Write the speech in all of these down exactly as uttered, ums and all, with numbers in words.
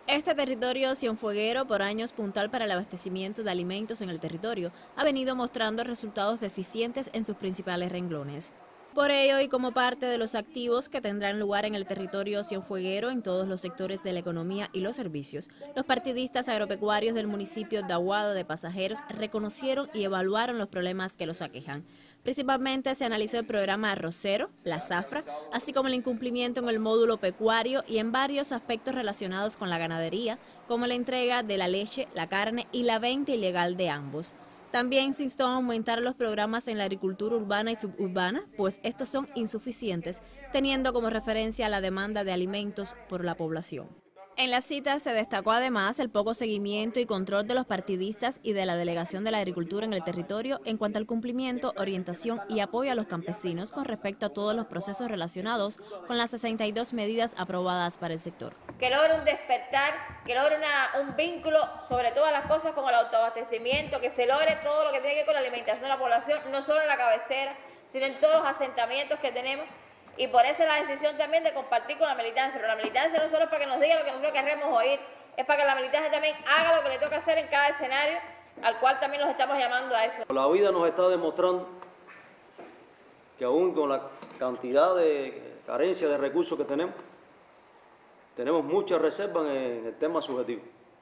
Este territorio cienfueguero, por años puntal para el abastecimiento de alimentos en el territorio, ha venido mostrando resultados deficientes en sus principales renglones. Por ello, y como parte de los activos que tendrán lugar en el territorio cienfueguero en todos los sectores de la economía y los servicios, los partidistas agropecuarios del municipio de Aguada de Pasajeros reconocieron y evaluaron los problemas que los aquejan. Principalmente se analizó el programa arrocero, la zafra, así como el incumplimiento en el módulo pecuario y en varios aspectos relacionados con la ganadería, como la entrega de la leche, la carne y la venta ilegal de ambos. También se instó a aumentar los programas en la agricultura urbana y suburbana, pues estos son insuficientes, teniendo como referencia la demanda de alimentos por la población. En la cita se destacó además el poco seguimiento y control de los partidistas y de la Delegación de la Agricultura en el territorio en cuanto al cumplimiento, orientación y apoyo a los campesinos con respecto a todos los procesos relacionados con las sesenta y dos medidas aprobadas para el sector. Que logre un despertar, que logre una, un vínculo sobre todas las cosas como el autoabastecimiento, que se logre todo lo que tiene que ver con la alimentación de la población, no solo en la cabecera, sino en todos los asentamientos que tenemos. Y por eso la decisión también de compartir con la militancia. Pero la militancia no solo es para que nos diga lo que nosotros queremos oír, es para que la militancia también haga lo que le toca hacer en cada escenario, al cual también los estamos llamando a eso. La vida nos está demostrando que aún con la cantidad de carencia de recursos que tenemos, tenemos muchas reservas en el tema subjetivo.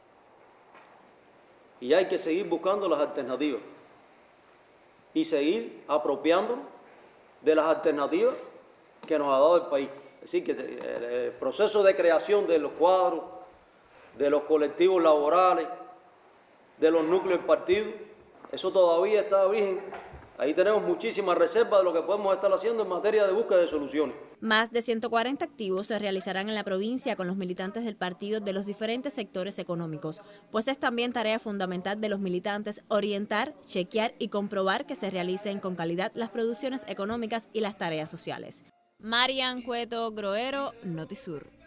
Y hay que seguir buscando las alternativas y seguir apropiándonos de las alternativas que nos ha dado el país. Es decir, que el proceso de creación de los cuadros, de los colectivos laborales, de los núcleos del partido, eso todavía está virgen. Ahí tenemos muchísimas reservas de lo que podemos estar haciendo en materia de búsqueda de soluciones. Más de ciento cuarenta activos se realizarán en la provincia con los militantes del partido de los diferentes sectores económicos, pues es también tarea fundamental de los militantes orientar, chequear y comprobar que se realicen con calidad las producciones económicas y las tareas sociales. Marian Cueto Groero, Notisur.